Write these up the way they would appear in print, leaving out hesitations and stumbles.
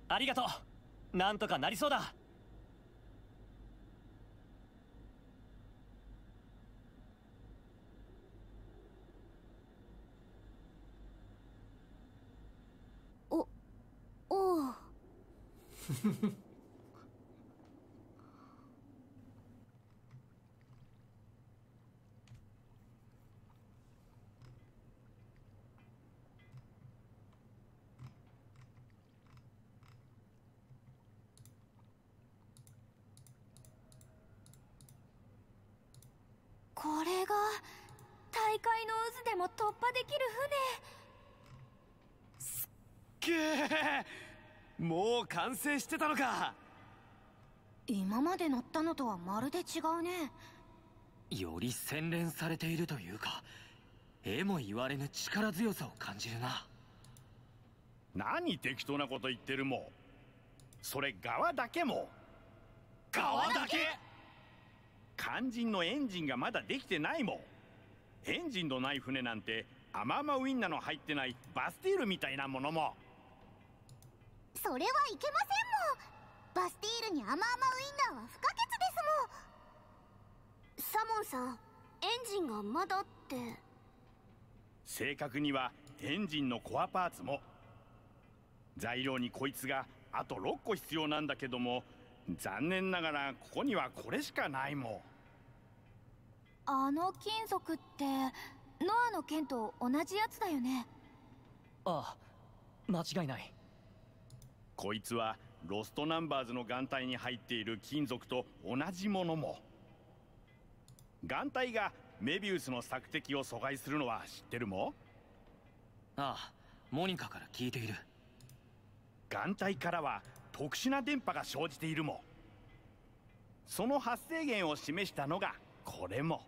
ありがとう。なんとかなりそうだ。 おおう。これが大海の渦でも突破できるくー、もう完成してたのか。 船。今まで乗ったのとはまるで違うね。 より洗練されているというか、えも言われぬ力強さを感じるな。 何適当なこと言ってるも。それ側だけも。 側だけ。 肝心のエンジンがまだできてないもん。エンジンのない船なんて甘々ウインナーの入ってないバスティールみたいなものも。 それはいけませんもん。バスティールに甘々ウインナーは不可欠ですもん。サモンさん、エンジンがまだって。 正確にはエンジンのコアパーツも。材料にこいつがあと6個必要なんだけども、残念ながらここにはこれしかないもん。 あの金属ってノアの剣と同じやつだよね。 ああ、間違いない。 こいつはロストナンバーズの眼帯に入っている金属と同じものも。眼帯がメビウスの索敵を阻害するのは知ってるも。 ああ、モニカから聞いている。 眼帯からは特殊な電波が生じているも。その発生源を示したのがこれも。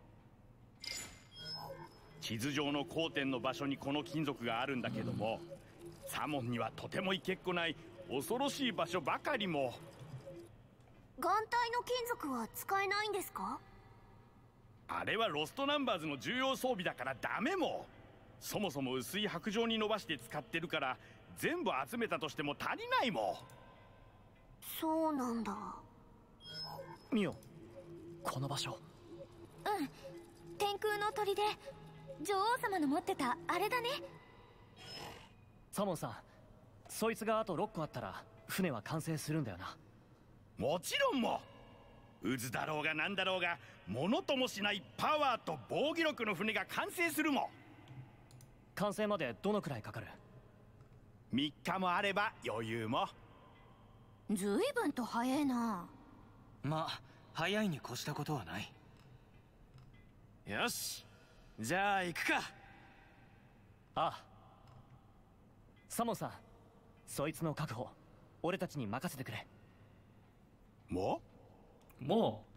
地図上の交点の場所にこの金属があるんだけども、サモンにはとてもいけっこない恐ろしい場所ばかりも。 眼帯の金属は使えないんですか？ あれはロストナンバーズの重要装備だからダメも。そもそも薄い白状に伸ばして使ってるから、全部集めたとしても足りないも。 そうなんだ。 ミオ、この場所。 うん、天空の砦、女王様の持ってたあれだね。 サモンさん、そいつがあと6個あったら船は完成するんだよな。 もちろんも。渦だろうがなんだろうが、ものともしないパワーと防御力の船が完成するも。 完成までどのくらいかかる ？3日もあれば余裕も。 ずいぶんと早えな。 まあ早いに越したことはない。 よし、じゃあ行くか。ああ、サモンさん、そいつの確保俺たちに任せてくれ。 もう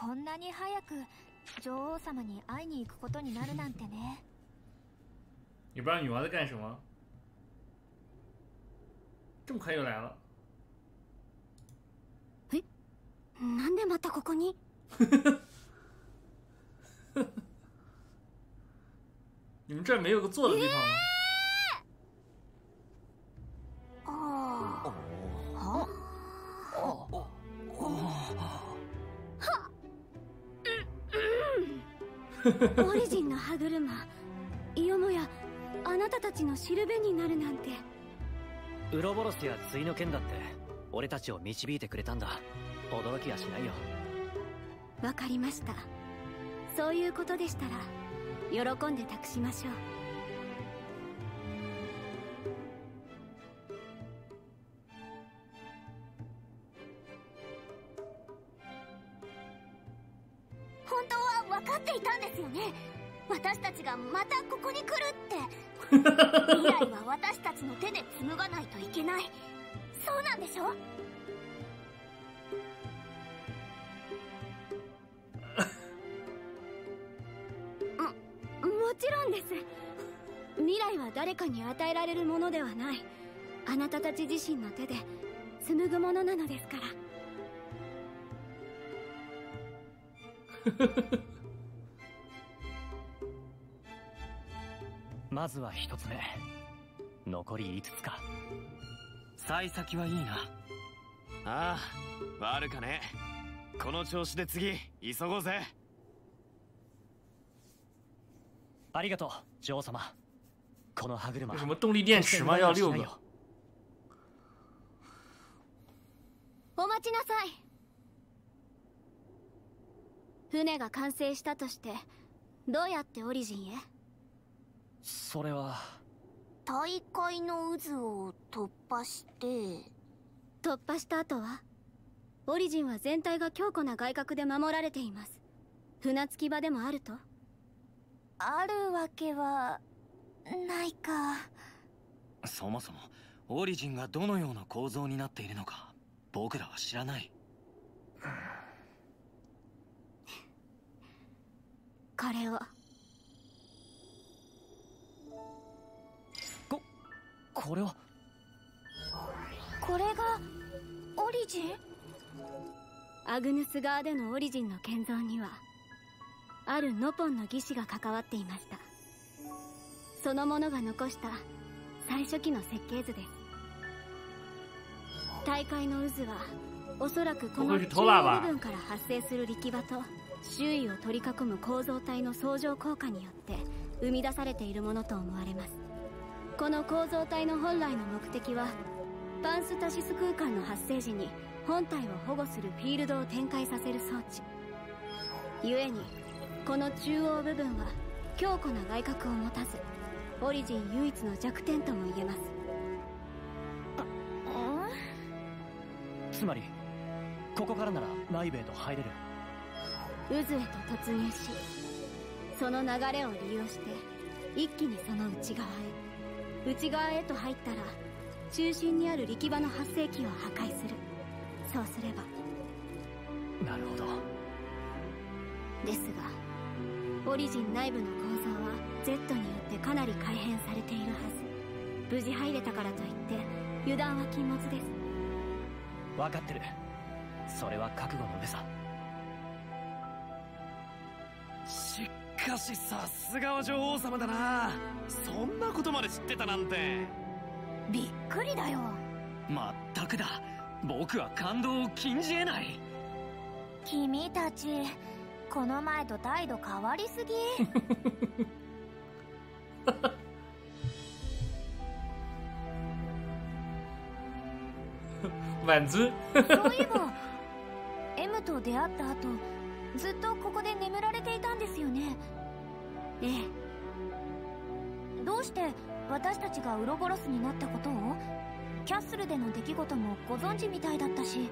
こんなに早く女王様に会いに行くことになるなんてね。 也不知道女王在干什么，这么快就来了。 なんでまたここに？ 你们这儿没有个坐的地方吗？ オリジンの歯車、よもやあなたたちのしるべになるなんて。 ウロボロスや対の剣だって俺たちを導いてくれたんだ。驚きはしないよ。 わかりました。そういうことでしたら喜んで託しましょう。本当は分かっていたんですよね。私たちがまたここに来るって未来は私たちの手で紡がないといけない。そうなんでしょ？もちろんです。未来は誰かに与えられるものではない。あなたたち自身の手で紡ぐものなのですから。 まずは一つ目、残り5つか。 幸先はいいな。 ああ、悪かね。この調子で次急ごうぜ。 ありがとう女王様。この歯車有什么动力电池吗？要6个。 お待ちなさい。船が完成したとしてどうやってオリジンへ？ それは大海の渦を突破して。突破した後はオリジンは全体が強固な外郭で守られています。船着き場でもあると？あるわけはないか。 そもそもオリジンがどのような構造になっているのか僕らは知らない。 これを。 これは？ これがオリジン？アグヌス側でのオリジンの建造にはあるノポンの技師が関わっていました。そのものが残した最初期の設計図です。大海の渦はおそらくこの中央部分から発生する力場と周囲を取り囲む構造体の相乗効果によって生み出されているものと思われます。この構造体の本来の目的はパンスタシス空間の発生時に本体を保護するフィールドを展開させる装置。故にこの中央部分は強固な外郭を持たずオリジン唯一の弱点とも言えます。 つまりここからなら内部へと入れる。 渦へと突入しその流れを利用して一気にその内側へと入ったら中心にある力場の発生器を破壊する。そうすれば。 なるほど。 ですがオリジン内部の構造は Z によってかなり改変されているはず。無事入れたからといって油断は禁物です。 分かってる。それは覚悟の上さ。 しかしさすがは女王様だな。そんなことまで知ってたなんて。 びっくりだよ。 まったくだ。僕は感動を禁じ得ない。 君たちこの前と態度変わりすぎ。 婉之。 そういえば M と出会った後ずっとここで眠られていたんですよね。ええ。どうして私たちがウロボロスになったことをキャッスルでの出来事もご存知みたいだったし。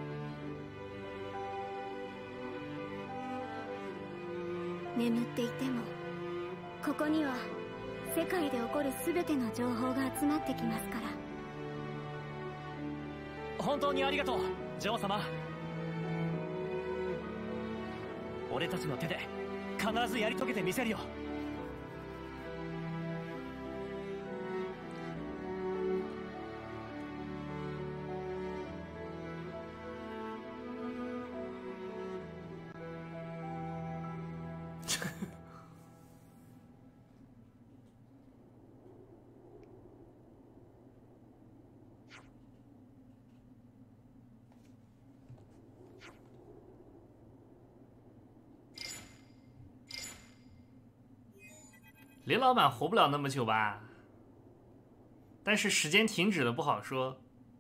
眠っていてもここには世界で起こる全ての情報が集まってきますから。 本当にありがとう女王様。 俺たちの手で必ずやり遂げてみせるよ。 雷老板活不了那么久吧？但是时间停止了不好说。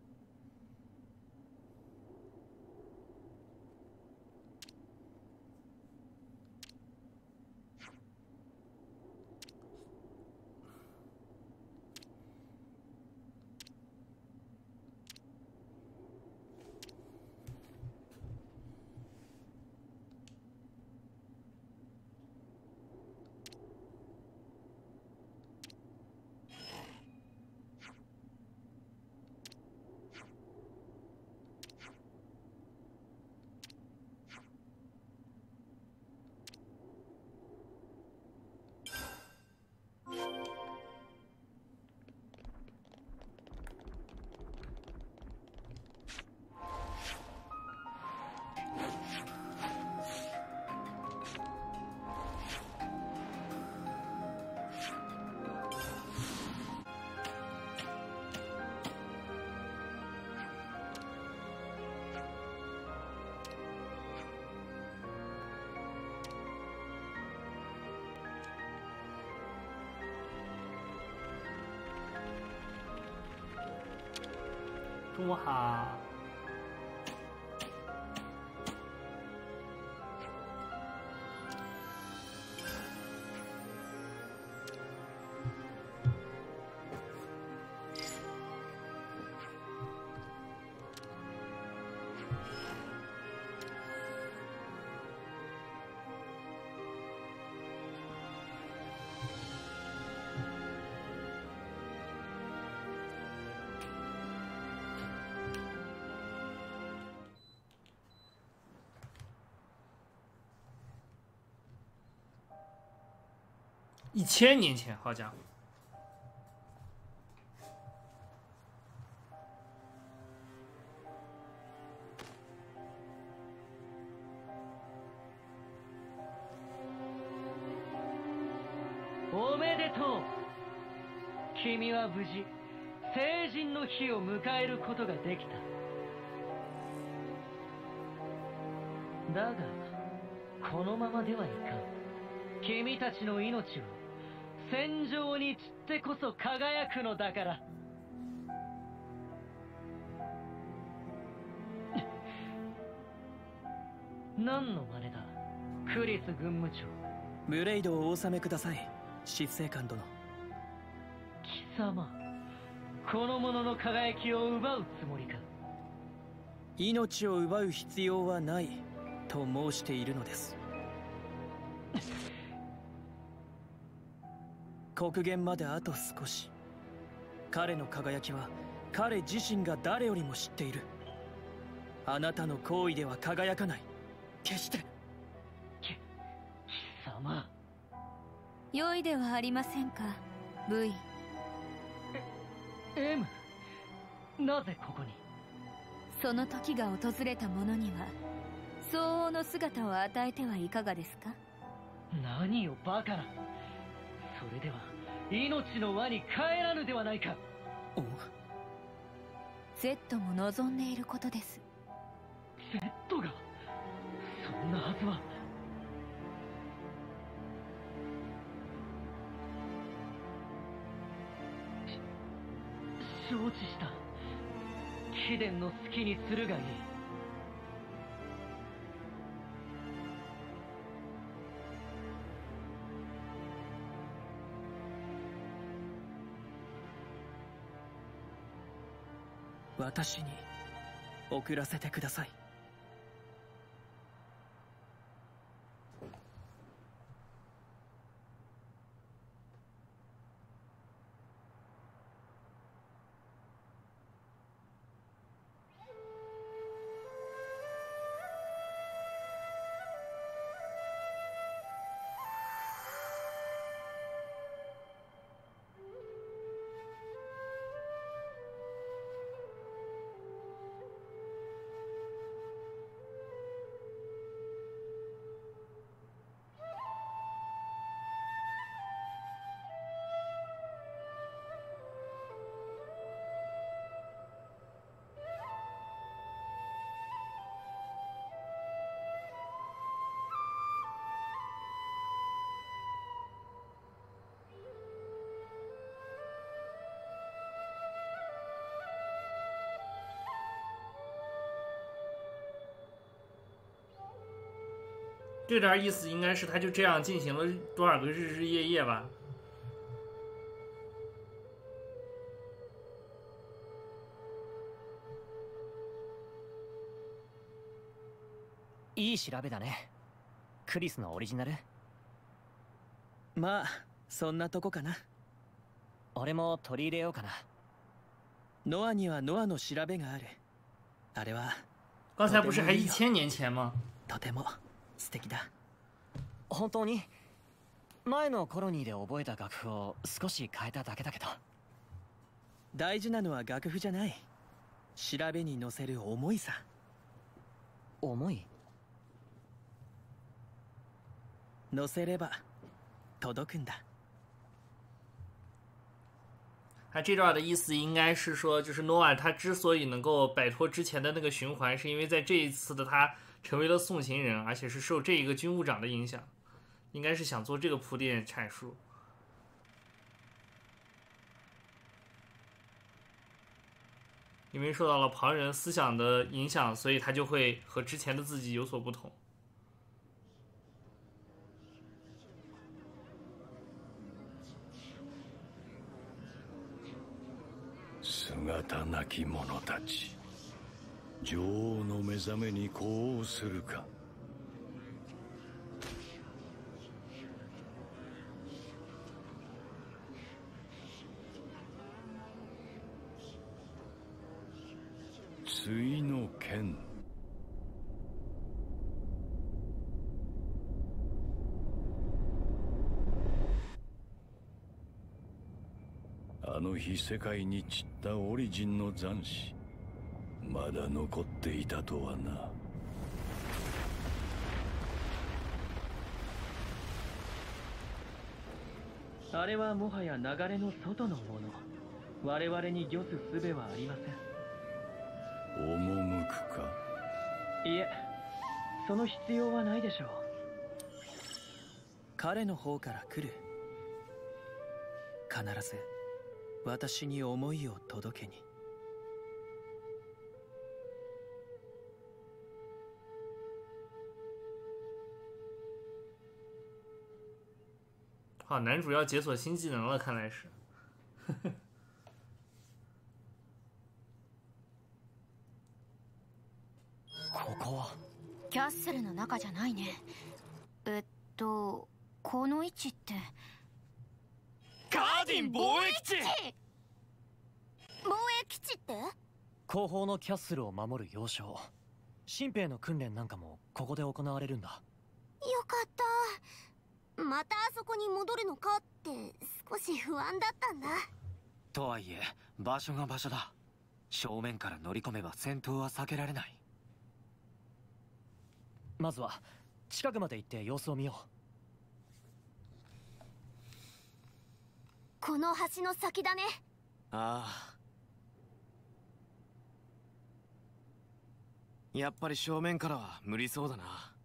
中午好。1000年前，好家伙！ おめでとう。君は無事成人の日を迎えることができた。だがこのままではいかん。君たちの命を戦場に散ってこそ輝くのだから。何の真似だ、クリス軍務長。 ムレイドをお納めください、執政官殿。 貴様、この者の輝きを奪うつもりか。 命を奪う必要はないと申しているのです。極限まであと少し。彼の輝きは彼自身が誰よりも知っている。あなたの行為では輝かない、決して。 貴様。 良いではありませんか、V。 M、なぜここに。 その時が訪れた者には相応の姿を与えてはいかがですか。 何をバカな。それでは命の輪に帰らぬではないか。 Z も望んでいることです。 Z がそんなはずは。承知した。貴殿の好きにするがいい。 私に送らせてください。 这点意思应该是他就这样进行了多少个日日夜夜吧。 いい調べだね。クリスのオリジナル。 まあそんなとこかな。 俺も取り入れようかな。 ノアにはノアの調べがある。あれは刚才不是还1000年前吗？ とても素敵だ。 本当に前のコロニーで覚えた楽譜を少し変えただけだけど。 大事なのは楽譜じゃない。調べに乗せる思いさ。 思い？ 乗せれば届くんだ。 他这段的意思应该是说，就是诺尔他之所以能够摆脱之前的那个循环，是因为在这一次的他成为了送行人，而且是受这一个军务长的影响，应该是想做这个铺垫阐述。因为受到了旁人思想的影响，所以他就会和之前的自己有所不同。 姿なき者たち、女王の目覚めに呼応するか。対の剣。あの日世界に散ったオリジンの残滓、まだ残っていたとはな。 あれはもはや流れの外のもの。我々に御す術はありません。 赴くか。 いえ、その必要はないでしょう。 彼の方から来る。必ず私に思いを届けに。 好，男主要解锁新技能了，看来是。 ここはキャッスルの中じゃないね。この位置ってガーディン防衛基地。 防衛基地って？ 後方のキャッスルを守る要衝。新兵の訓練なんかもここで行われるんだ。よかった。またあそこに戻るのかって少し不安だったんだ。 とはいえ場所が場所だ。正面から乗り込めば戦闘は避けられない。 まずは近くまで行って様子を見よう。 この橋の先だね。 ああ、やっぱり正面からは無理そうだな。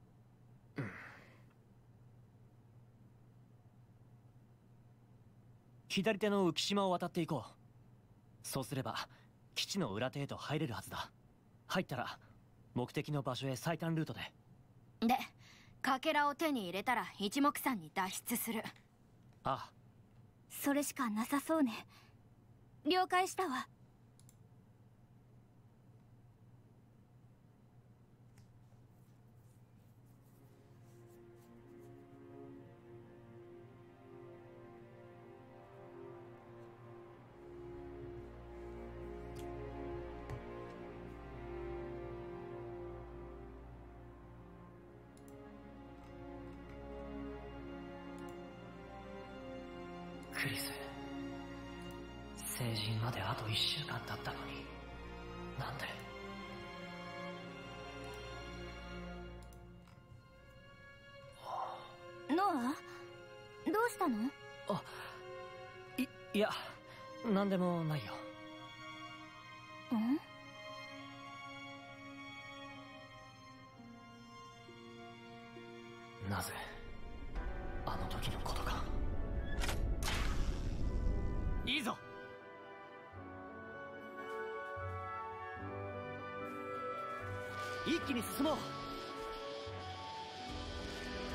左手の浮島を渡っていこう。そうすれば基地の裏手へと入れるはずだ。入ったら目的の場所へ最短ルートで。 で、かけらを手に入れたら一目散に脱出する。 ああ、 それしかなさそうね。了解したわ。 クリス、成人まであと1週間経ったのに、なんで。 ノア、どうしたの？ あ、いや、なんでもないよ。なぜあの時のことか。 いいぞ。 一気に進もう。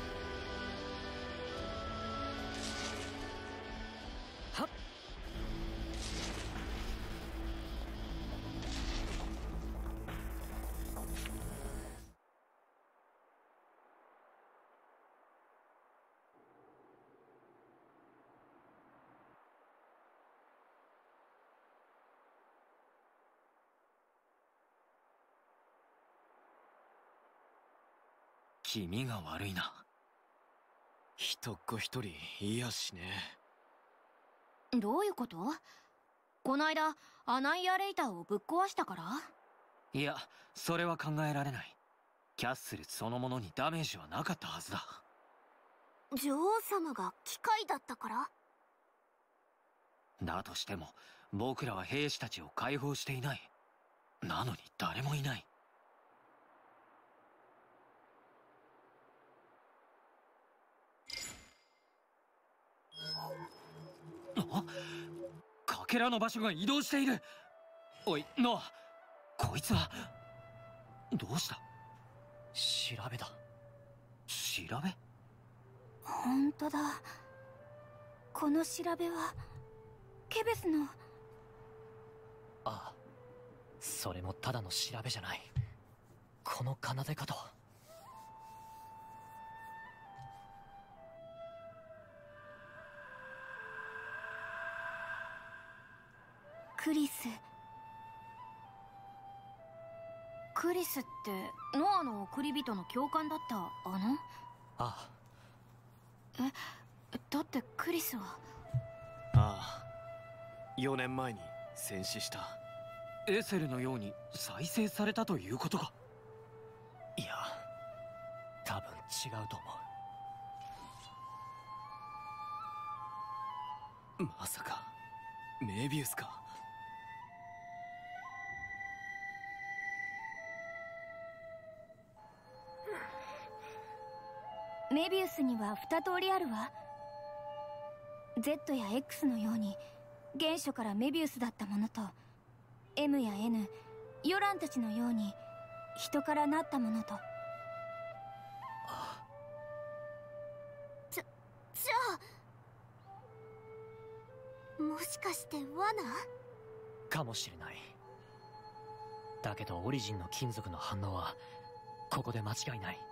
気味が悪いな。 人っ子一人いやしね。 どういうこと？この間アナイアレイターをぶっ壊したから？ いや、それは考えられない。キャッスルそのものにダメージはなかったはずだ。 女王様が機械だったから？ だとしても僕らは兵士たちを解放していない。なのに誰もいない。あ、かけらの場所が移動している。おいノア、こいつはどうした？ 調べだ。 調べ？ 本当だ。この調べはケベスの。 ああ、それもただの調べじゃない。この奏で方は。 クリス。クリスってノアの送り人の教官だったあの？ ああ。 だってクリスは。 ああ、4年前に戦死した。 エセルのように再生されたということか？ いや、多分違うと思う。 まさかメビウスか？ メビウスには2通りあるわ。 Z や X のように原初からメビウスだったものと、 M や N、 ヨランたちのように人からなったものと。じゃあもしかして罠？ かもしれない。だけどオリジンの金属の反応はここで間違いない。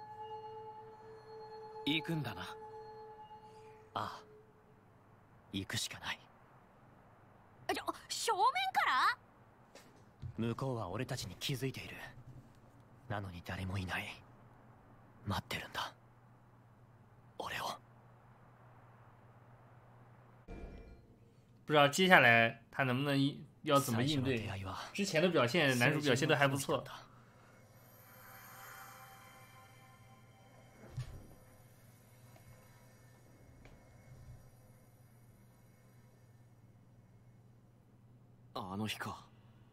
行くんだな。 ああ、行くしかない。 正面から？ 向こうは俺たちに気づいている。なのに誰もいない。待ってるんだ、俺を。 不知道接下来他能不能要怎么应对？之前的表现，男主表现的还不错。 あの日か。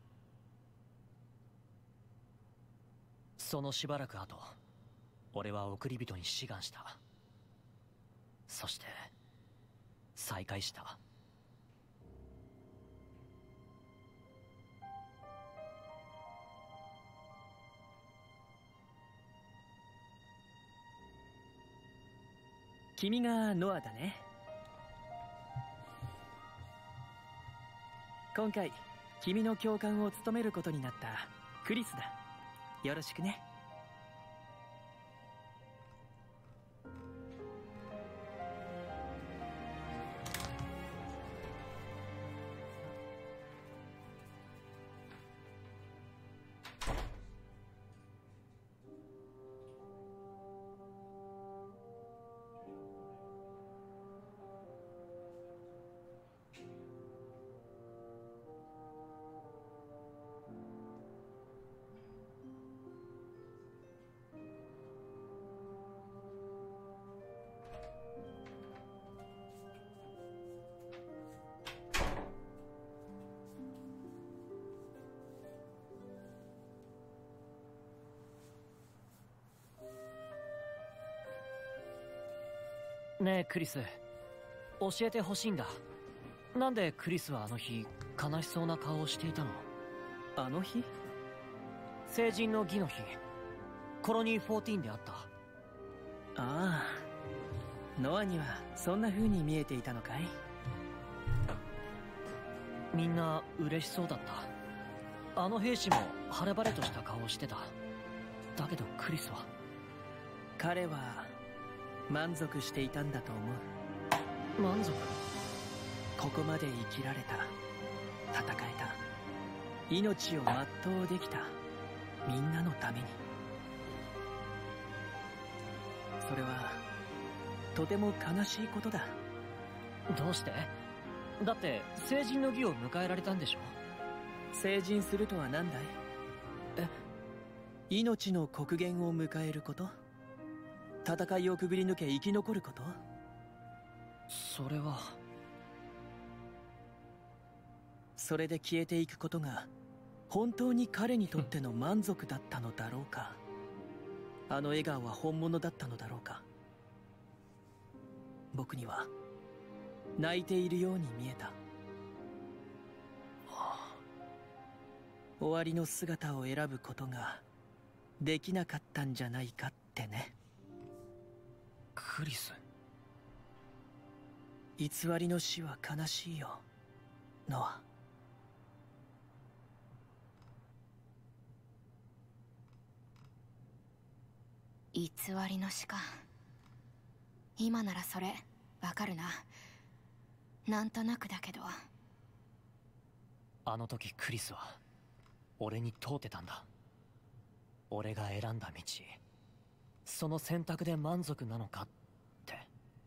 そのしばらく後、俺は送り人に志願した。そして再会した。 君がノアだね。今回君の教官を務めることになったクリスだ。よろしくね。 ねえクリス、教えてほしいんだ。なんでクリスはあの日悲しそうな顔をしていたの？ あの日？ 成人の儀の日、コロニー14であった。 ああ、ノアにはそんな風に見えていたのかい？ みんな嬉しそうだった。あの兵士も晴れ晴れとした顔をしてた。だけどクリスは。 彼は満足していたんだと思う。 満足？ ここまで生きられた、戦えた、命を全うできた、みんなのために。 それはとても悲しいことだ。 どうして？だって成人の儀を迎えられたんでしょ？ 成人するとは何だい？命の刻限を迎えること？戦いをくぐり抜け生き残ること？ それは。 それで消えていくことが本当に彼にとっての満足だったのだろうか。あの笑顔は本物だったのだろうか。僕には泣いているように見えた。終わりの姿を選ぶことができなかったんじゃないかってね。 クリス。 偽りの死は悲しいよ、ノア。 偽りの死か。今ならそれわかるな。なんとなくだけど。 あの時クリスは俺に問うてたんだ。俺が選んだ道、その選択で満足なのかって。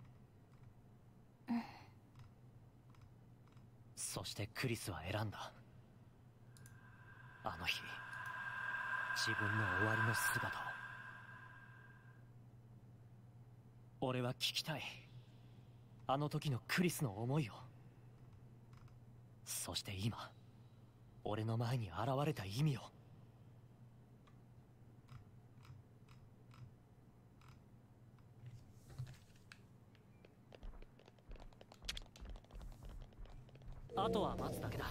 そしてクリスは選んだ。あの日自分の終わりの姿を。俺は聞きたい、あの時のクリスの思いを。そして今俺の前に現れた意味を。あとは待つだけだ。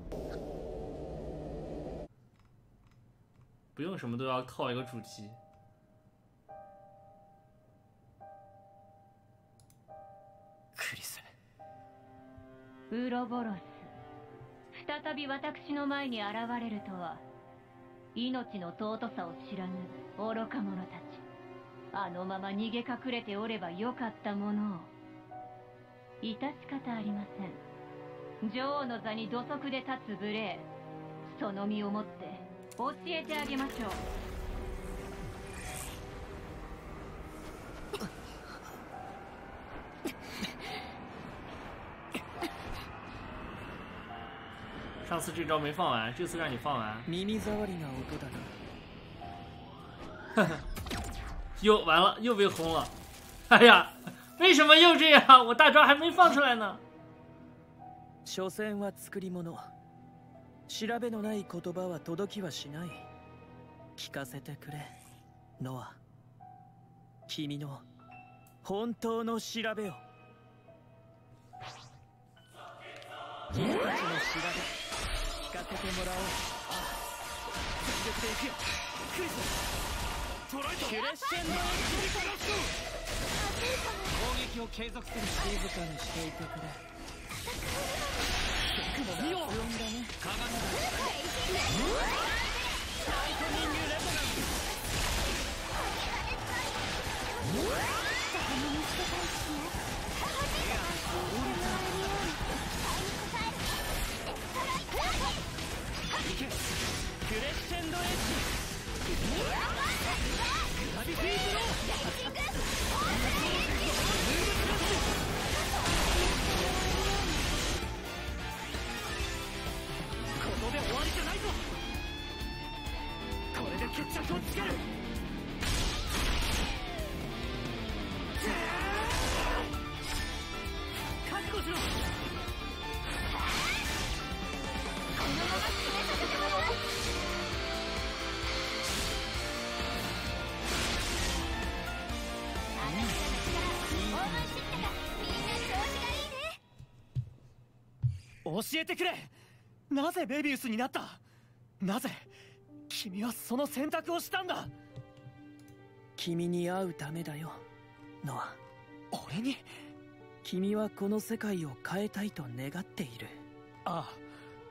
不用什么都要靠一个主题。 クリス。 ウロボロス、再び私の前に現れるとは、命の尊さを知らぬ愚か者たち。あのまま逃げ隠れておればよかったものを。致し方ありません。女王の座に土足で立つ無礼、その身をもって教えてあげましょう。 上次这招没放完，这次让你放完。 耳障りな音だな。 又完了，又被轰了。哎呀，为什么又这样？我大招还没放出来呢。 所詮は作り物。調べのない言葉は届きはしない。聞かせてくれ、ノア。君の本当の調べを。君たちの調べ、聞かせてもらおう。全力で行くよ、クリス。トライとクレッシェンドの攻撃を継続する。静かにしていてくれ。見よ、鏡だね。鏡だ。ライトニングレゾナンス。クレッシェンドエッジ。グラビティブロー。ここで終わりじゃないぞ。これで決着をつける。覚悟しろ。このまま決めさせてもらう。あなたの力をオーバーしてきたが、みんな調子がいいね。 教えてくれ。なぜベビウスになった？なぜ君はその選択をしたんだ？ 君に会うためだよ、ノア。 俺に？ 君はこの世界を変えたいと願っている。 ああ。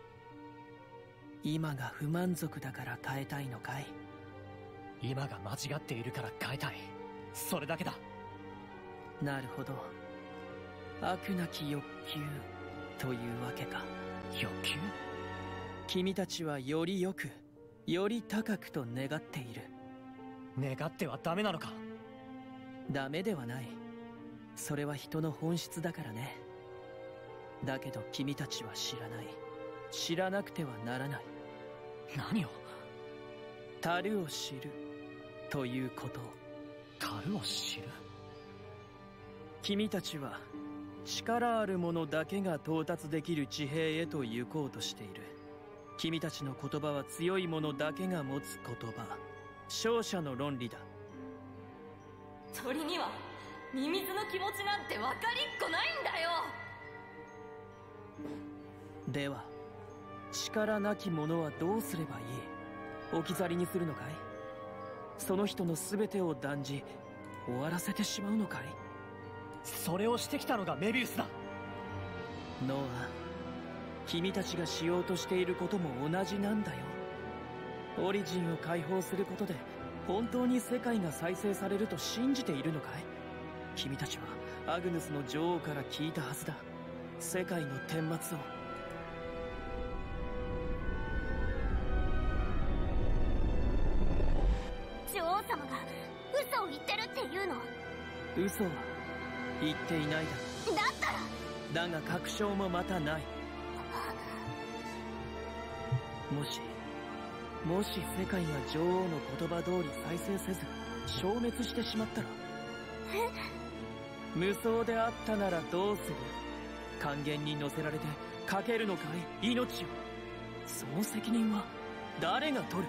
今が不満足だから変えたいのかい？ 今が間違っているから変えたい。それだけだ。 なるほど。悪なき欲求というわけか。 欲求？ 君たちはより良く、より高くと願っている。 願ってはダメなのか？ ダメではない。それは人の本質だからね。だけど君たちは知らない。知らなくてはならない。 何を？ 樽を知るということを。 樽を知る？ 君たちは力ある者だけが到達できる地平へと行こうとしている。君たちの言葉は強い者だけが持つ言葉、勝者の論理だ。 鳥にはミミズの気持ちなんて分かりっこないんだよ。 では力なき者はどうすればいい？置き去りにするのかい？その人の全てを断じ終わらせてしまうのかい？ それをしてきたのがメビウスだ。 ノア、君たちがしようとしていることも同じなんだよ。オリジンを解放することで本当に世界が再生されると信じているのかい？君たちはアグヌスの女王から聞いたはずだ。世界の顛末を。 女王様が嘘を言ってるっていうの？ 嘘は言っていないだ。 だったらだが確証もまたない。もし世界が女王の言葉通り再生せず消滅してしまったら？無双であったならどうする？還元に乗せられてかけるのかい？命を。その責任は誰が取る？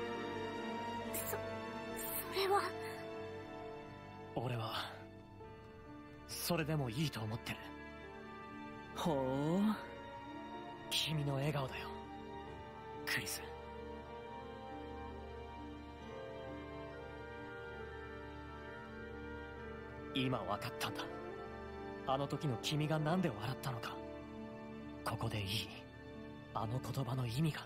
それは。 俺はそれでもいいと思ってる。 ほう。 君の笑顔だよクリス。今分かったんだ。あの時の君が何で笑ったのか。ここでいい。あの言葉の意味が。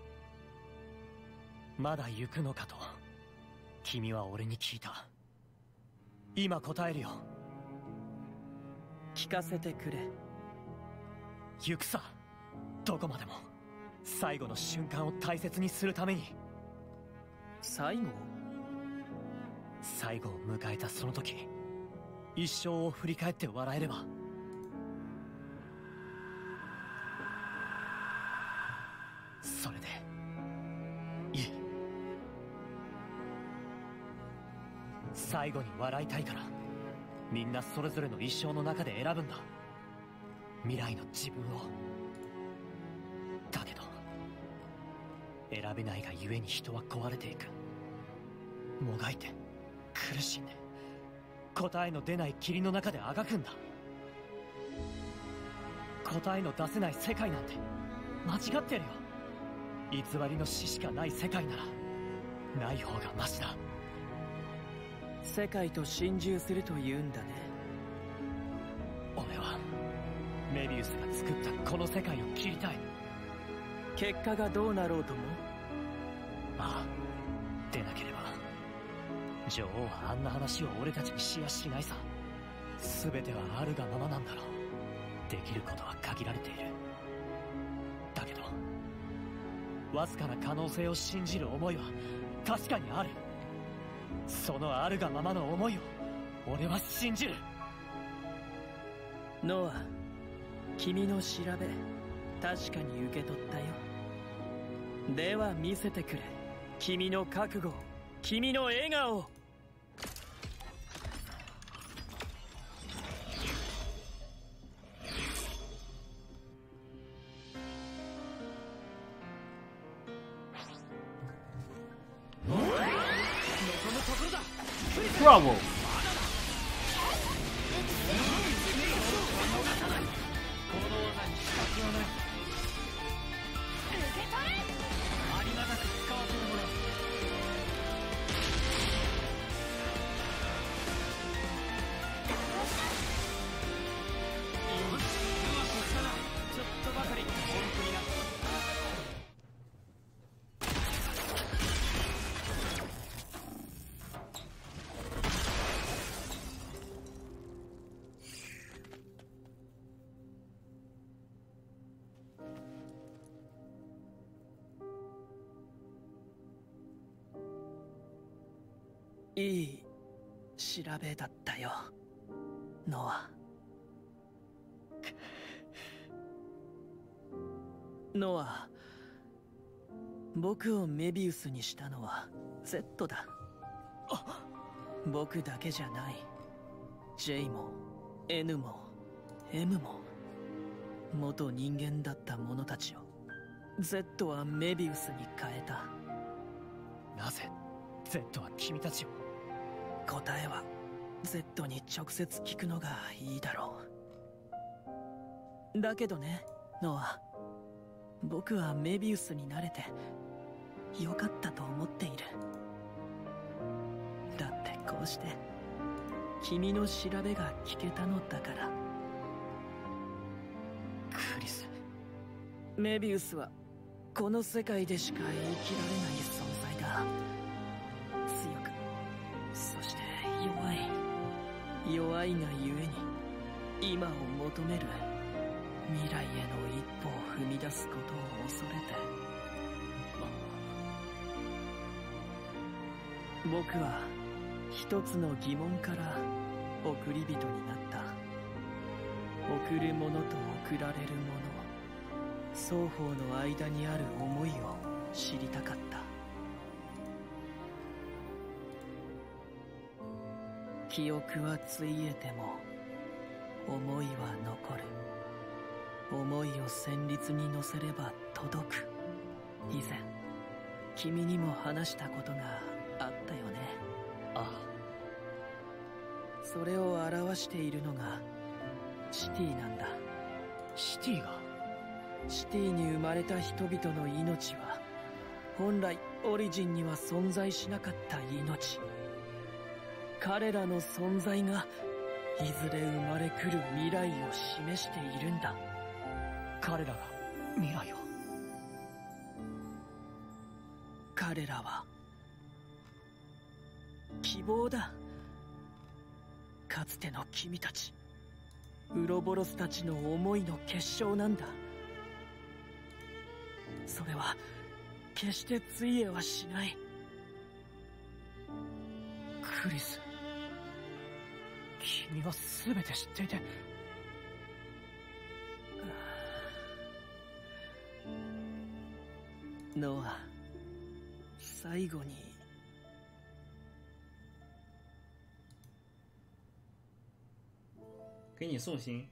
まだ行くのかと君は俺に聞いた。今答えるよ。 聞かせてくれ。 行くさ。どこまでも。最後の瞬間を大切にするために。 最後を迎えたその時、一生を振り返って笑えれば。それでいい。最後に笑いたいからみんなそれぞれの一生の中で選ぶんだ。未来の自分を。だけど選べないがゆえに人は壊れていく。もがいて苦しんで答えの出ない霧の中であがくんだ。答えの出せない世界なんて間違ってるよ。偽りの死しかない世界ならない方がマシだ。 世界と心中すると言うんだね。 俺はメビウスが作ったこの世界を切りたい。 結果がどうなろうとも。 ああ、でなければ女王はあんな話を俺たちにしやしないさ。全てはあるがままなんだろう。できることは限られている。だけどわずかな可能性を信じる思いは確かにある。そのあるがままの思いを俺は信じる。 ノア、君の調べ確かに受け取ったよ。では見せてくれ。君の覚悟、君の笑顔。 ブラボー。 調べだったよ、ノア。ノア、僕をメビウスにしたのは Z だ。僕だけじゃない。 J も N も M も元人間だった者たちを Z はメビウスに変えた。 なぜ Z は君たちを？ 答えは Z に直接聞くのがいいだろう。だけどね、ノア、僕はメビウスになれてよかったと思っている。だってこうして君の調べが聞けたのだから。 クリス、 メビウスはこの世界でしか生きられない存在だ。強く、そして弱いがゆえに今を求める未来への一歩を踏み出すことを恐れて。僕は一つの疑問から送り人になった。送るものと送られるもの、双方の間にある思いを知りたかった。記憶はついえても思いは残る。思いを旋律に乗せれば届く。以前君にも話したことがあったよね。 ああ。それを表しているのがシティなんだ。 シティが？ シティに生まれた人々の命は本来オリジンには存在しなかった命。彼らの存在がいずれ生まれ来る未来を示しているんだ。 彼らが未来を？ 彼らは希望だ。かつての君たちウロボロスたちの思いの結晶なんだ。それは決してついえはしない。 クリス、君は全て知っていて。 ノア、最後に给你送行。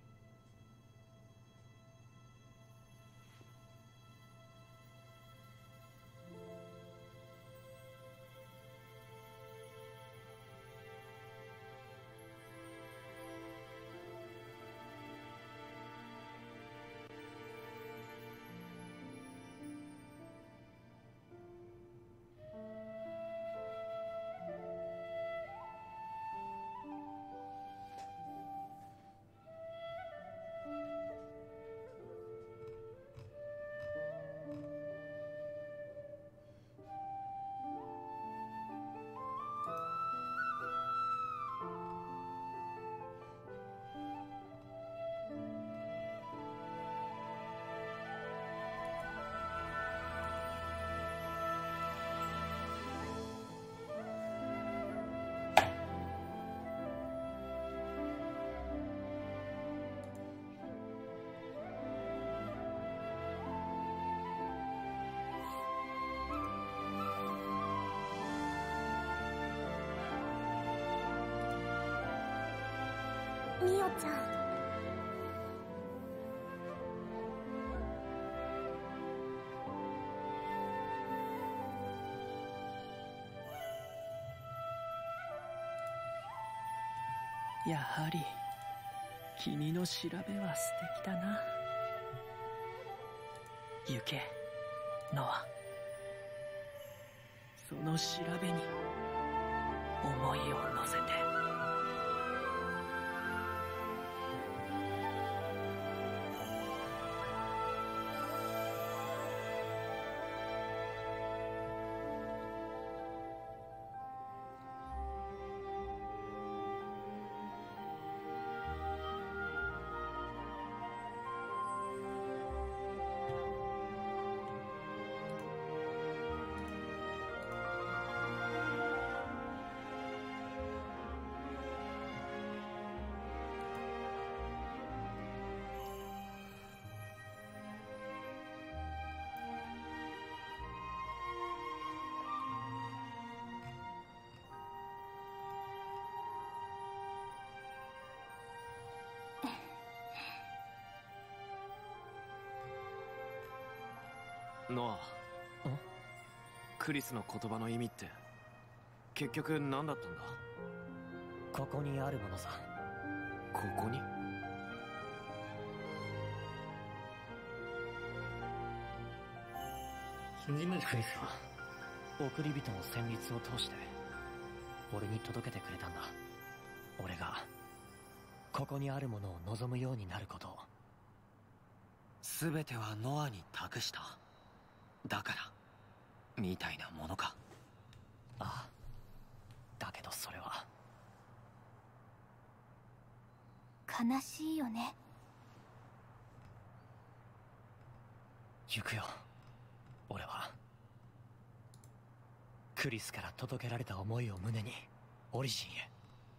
ミオちゃん。 やはり君の調べは素敵だな。行け、ノア。その調べに思いを乗せて。 ノア、クリスの言葉の意味って結局何だったんだ？ ここにあるものさ。 ここに？ クリスは送り人の旋律を通して俺に届けてくれたんだ。俺がここにあるものを望むようになることを。 全てはノアに託した。だからみたいなものか。 ああ、だけどそれは悲しいよね。 行くよ。俺はクリスから届けられた思いを胸にオリジンへ。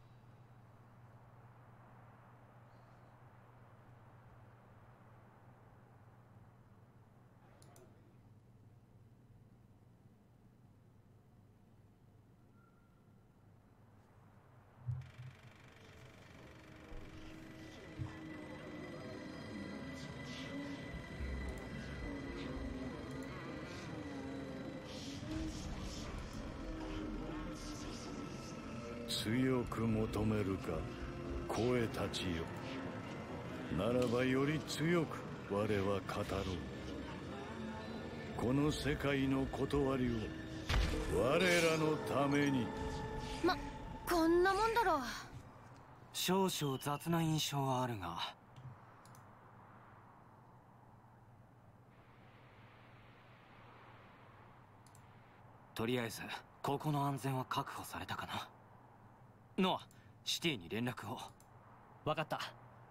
強く求めるか声たちよ。ならばより強く我は語ろう。この世界の断りを我らのために。 こんなもんだろう。 少々雑な印象はあるが、とりあえずここの安全は確保されたかな。ノア、シティに連絡を。 分かった。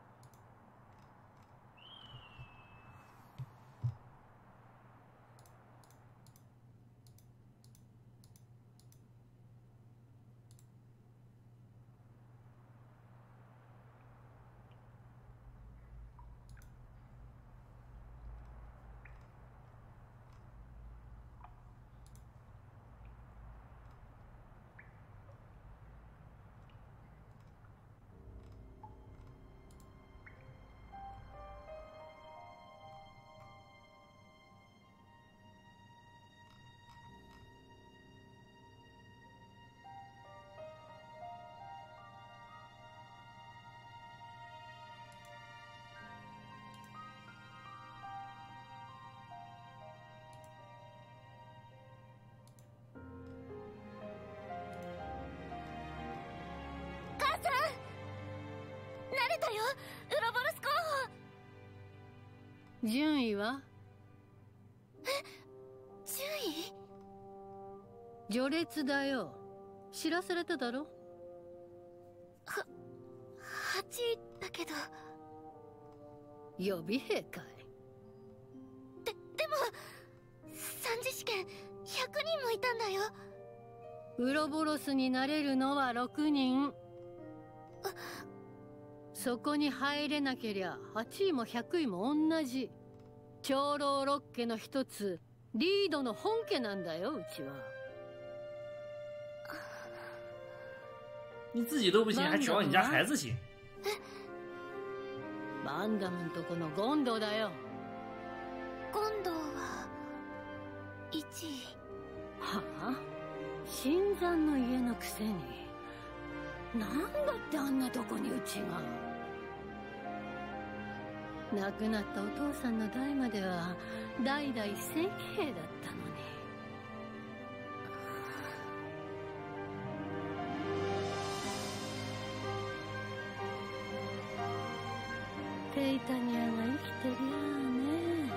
慣れたよ、ウロボロス候補。 順位は？ 順位？ 序列だよ。知らされただろ。 8位だけど。 予備兵かい？ でも三次試験100人もいたんだよ。 ウロボロスになれるのは6人。そこに入れなけりゃ8位も100位も同じ。長老六家の一つ、リードの本家なんだよ、うちは。 你自己都不行，还指望你家孩子行？ バンダムんとこのゴンドだよ。 ゴンドは1位。 はあ？新参の家のくせに。なんだってあんなとこにうちが。亡くなったお父さんの代までは代々正規兵だったのに。ペイタニアが生きてりゃあね。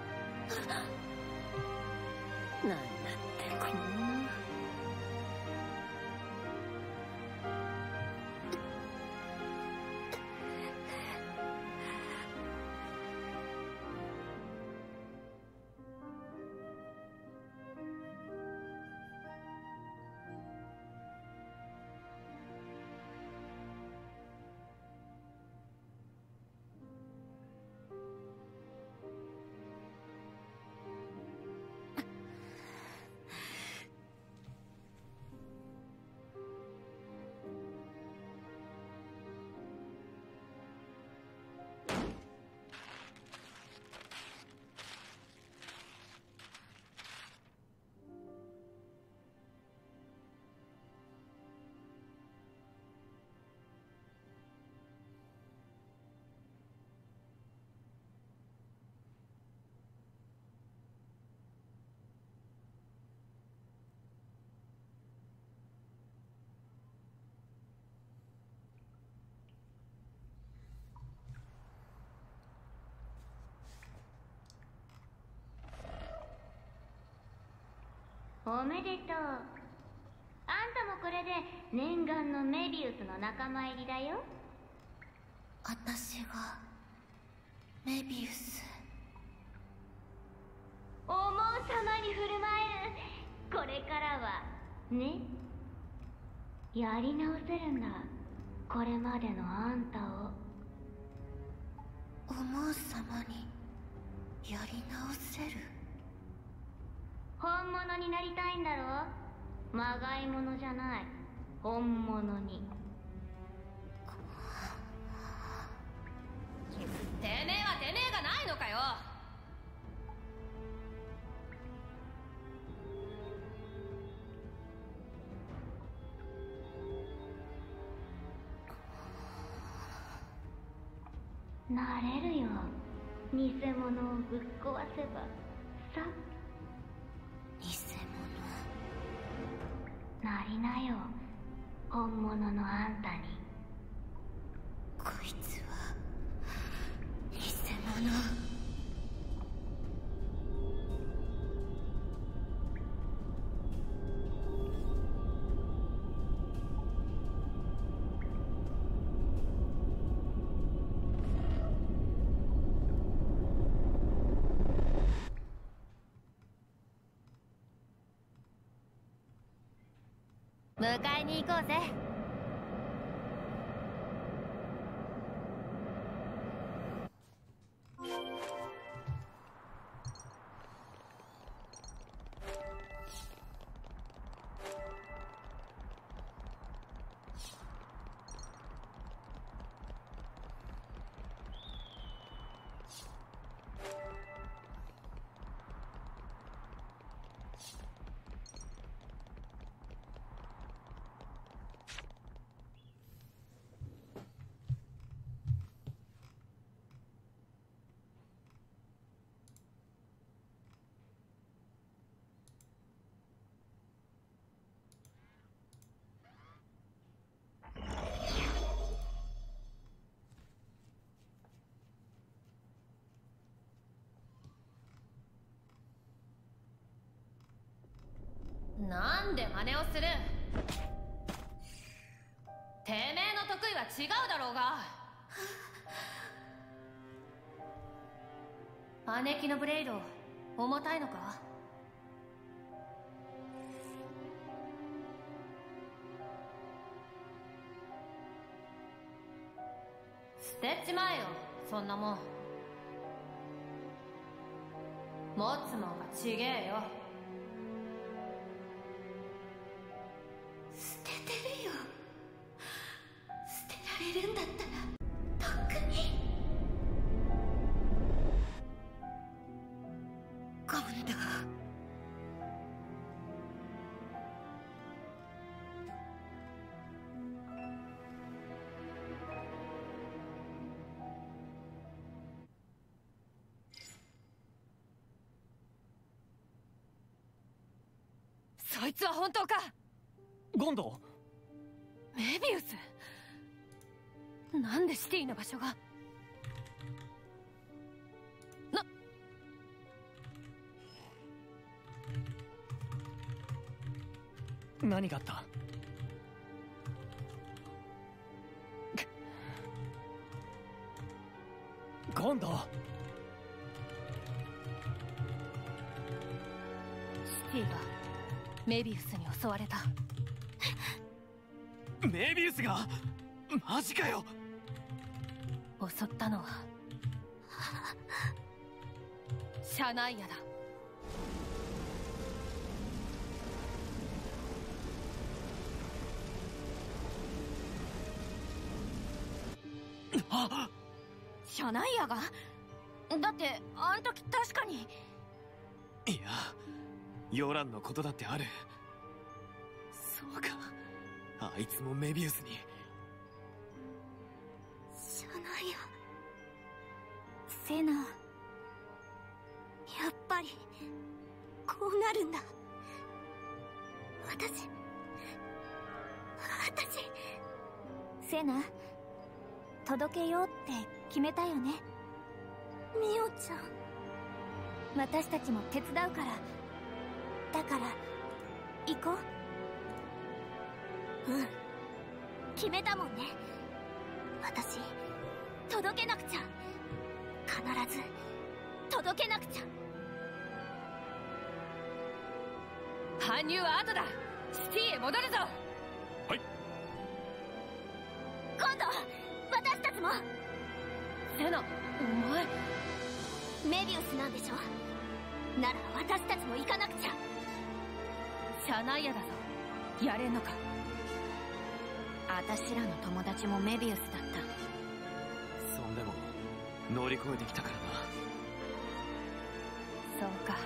なんだってこんな。 おめでとう。あんたもこれで念願のメビウスの仲間入りだよ。 私がメビウス。 思う様に振る舞える。これからはね、やり直せるんだ、これまでのあんたを。 思う様にやり直せる。 本物になりたいんだろ。まがいものじゃない、本物に。 てめえはてめえがないのかよ。 なれるよ、偽物をぶっ壊せばさ。 偽物なりなよ、本物のあんたに。 こいつは偽物。 迎えに行こうぜ。 なんで真似をする。てめえの得意は違うだろうが。姉貴のブレイド重たいのか。捨てちまえよ、そんなもん。持つもんがちげえよ。 捨ててるよ。捨てられるんだったらとっくに。今度そいつは本当か。 ゴンド。 メビウス。なんでシティの場所が。 何があった。ゴンド。 シティがメビウスに襲われた。 メビウスがマジかよ。 襲ったのはシャナイアだ。シャナイアが。だってあん時確かに。 いや、ヨランのことだってある。そうか、あいつもメビウスに。 シャナイア、セナ、やっぱりこうなるんだ。私セナ、届けようって決めたよね。ミオちゃん、私たちも手伝うから。だから行こう。うん、決めたもんね。私届けなくちゃ。必ず届けなくちゃ。 搬入は後だ。シティへ戻るぞ。 はい。 今度私たちも。 セナ、お前メビウスなんでしょ。なら私たちも行かなくちゃ。 シャナイアだぞ。やれんのか。 私らの友達もメビウスだった。 そんでも乗り越えてきたからな。 そうか。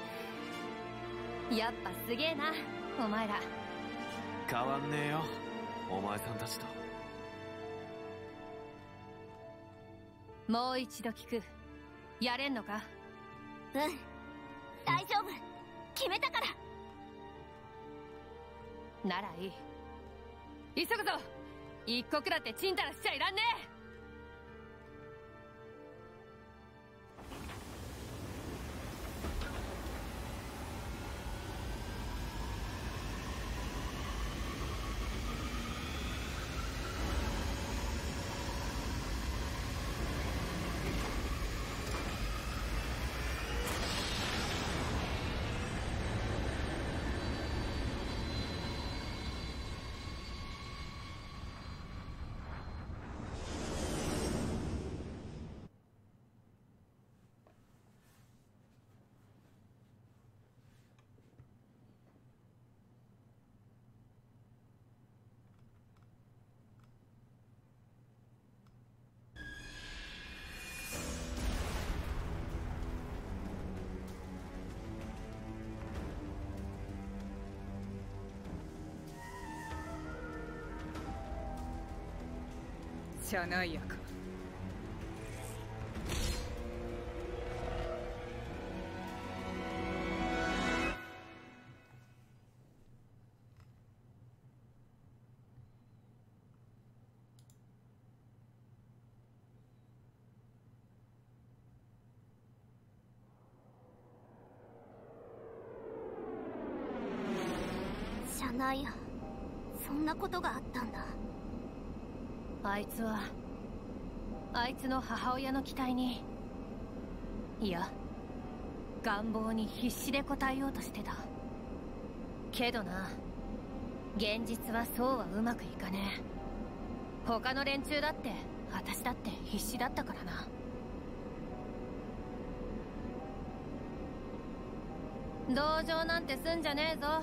やっぱすげえな、お前ら。 変わんねえよ、お前さんたちと。 もう一度聞く。やれんのか。 うん、大丈夫。決めたから。 ならいい。急ぐぞ。一刻だってチンタラしちゃいらんねえ。 シャナイアか。 シャナイア、そんなことがあったんだ。 あいつはあいつの母親の期待に、いや願望に必死で応えようとしてたけどな。現実はそうはうまくいかねえ。他の連中だって私だって必死だったからな。同情なんてすんじゃねえぞ。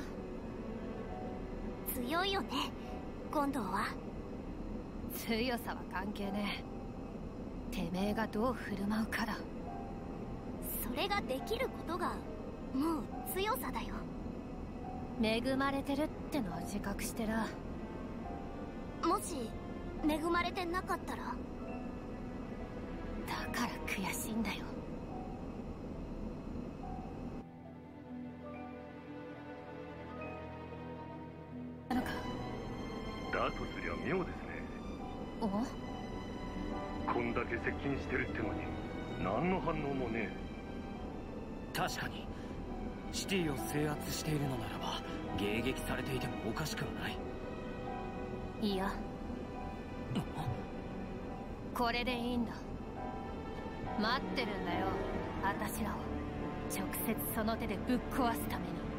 強いよね、今度は。 強さは関係ねえ。てめえがどう振る舞うかだ。 それができることがもう強さだよ。 恵まれてるってのは自覚してら。 もし恵まれてなかったら。 だから悔しいんだよ。なのか。 だとすりゃ妙ですね。 お？ こんだけ接近してるってのに何の反応もねえ。確かにシティを制圧しているのならば迎撃されていてもおかしくはない。 いや、これでいいんだ。待ってるんだよ、私らを。直接その手でぶっ壊すために。